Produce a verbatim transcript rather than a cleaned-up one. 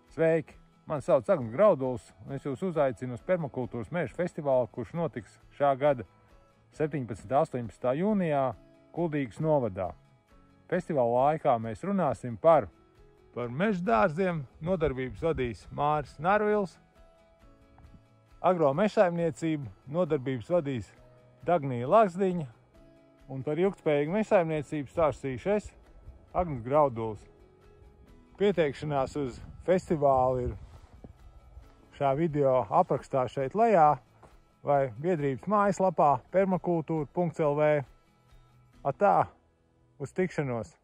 Sveiki! Mani sauc Agns Grauduls, un es jūs uzaicinu uz Permakultūras meža festivālu, kurš notiks šā gada septiņpadsmitā un astoņpadsmitā jūnijā Kuldīgas novadā. Festivāla laikā mēs runāsim par, par meža dārziem, nodarbības vadīs Māris Narvils, agro mežsaimniecību nodarbības vadīs Dagnija Lakzdiņa, un par ilgtspējīgu mežsaimniecību stāstīšu es, Agns Grauduls. Pieteikšanās uz festivālu ir šā video aprakstā šeit lejā vai biedrības mājaslapā permakultūra punkts l v. Atā, uz tikšanos!